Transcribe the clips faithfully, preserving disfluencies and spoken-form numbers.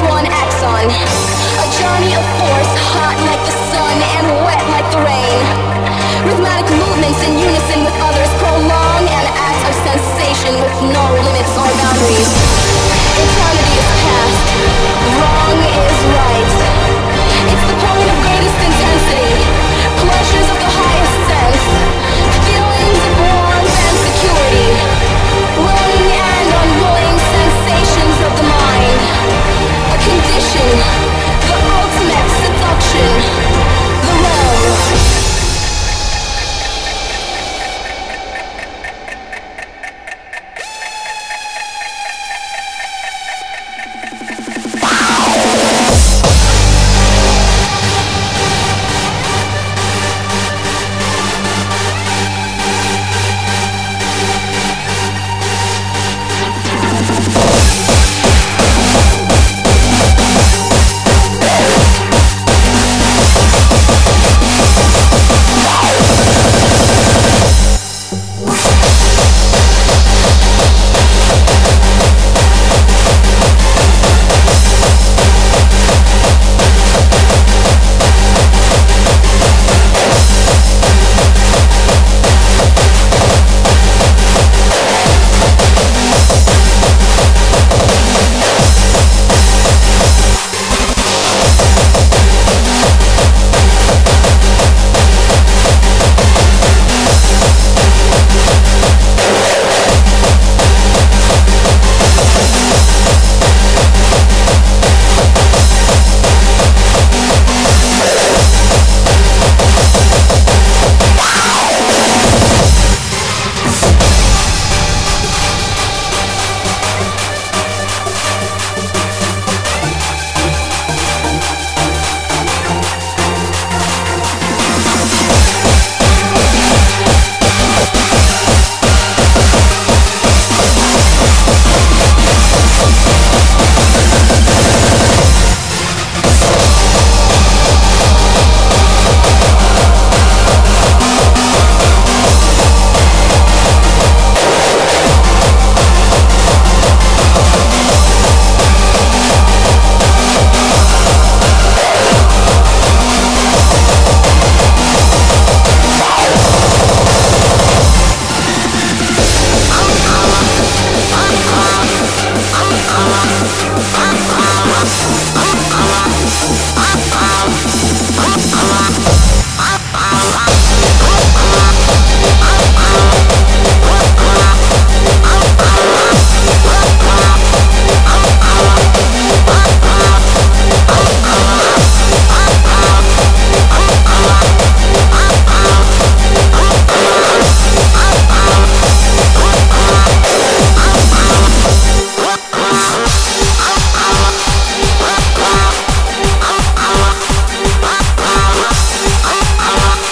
one axon. A journey of force, hot like the sun and wet like the rain. Rhythmic movements in unison with others prolong an act of sensation with no limits or boundaries. Eternity is past, wrong is right. It's the point of greatest intensity, pleasures of the highest sense, feelings of warmth and security, willing and unwilling sensations of the mind. A condition, the ultimate seduction, the realm.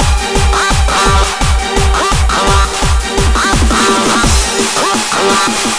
Wow.